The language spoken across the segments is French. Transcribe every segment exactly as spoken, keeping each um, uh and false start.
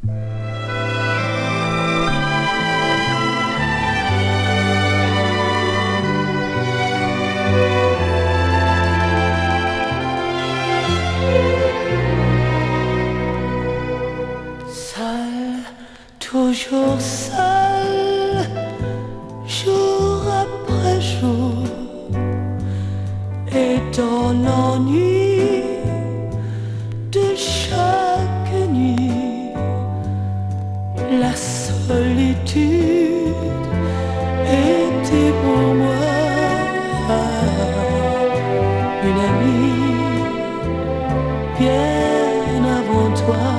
Seul, toujours seul, jour après jour, et dans l'ennui de chaque nuit, la solitude était pour moi une amie bien avant toi.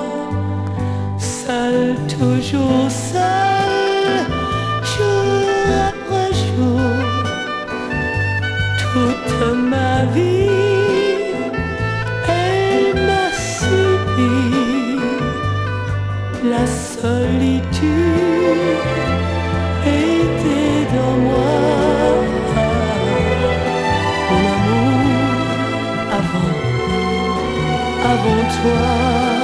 Seul, toujours seul, jour après jour, toute ma vie, elle m'a subi. La solitude était dans moi. Mon amour avant, avant toi.